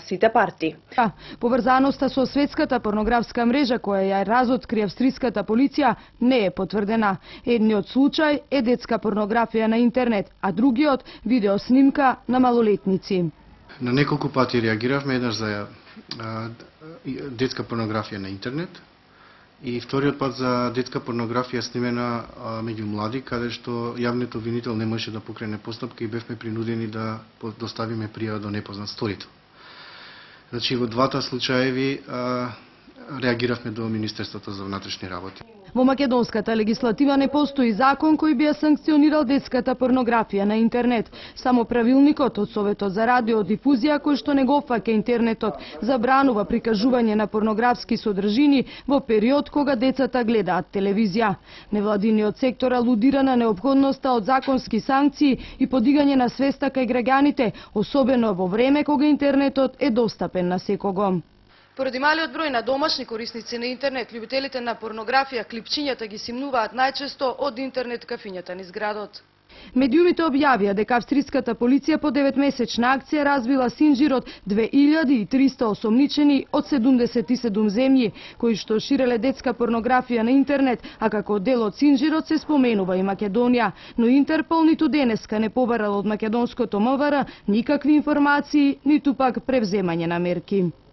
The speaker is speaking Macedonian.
сите парти. Поврзаноста со светската порнографска мрежа која ја разоткри австриската полиција не е потврдена. Едниот случај е детска порнографија на интернет, а другиот видеоснимка на малолетници. На неколку пати реагиравме, еднаш за детска порнографија на интернет и вториот пат за детска порнографија снимена меѓу млади, каде што јавниот обвинител не можеше да покрене постапка и бевме принудени да доставиме пријава до непознат сторител. Значи, во двата случаеви реагиравме до Министерството за внатрешни работи. Во македонската легислатива не постои закон кој би ја санкционирал детската порнографија на интернет. Само правилникот од Советот за радиодифузија, кој што не го фаќа интернетот, забранува прикажување на порнографски содржини во период кога децата гледаат телевизија. Невладиниот сектор алудира на неопходноста од законски санкции и подигање на свеста кај граѓаните, особено во време кога интернетот е достапен на секого. Поради малиот број на домашни корисници на интернет, љубителите на порнографија клипчињата ги симнуваат најчесто од интернет кафињата низ градот. Медиумите објавија дека австриската полиција по 9-месечна акција разбила синџир од 2300 осомничени од 77 земји, кои што ширеле детска порнографија на интернет, а како дел од синџирот се споменува и Македонија, но Интерпол ниту денеска не побарал од македонското МВР никакви информации, ниту пак превземање на мерки.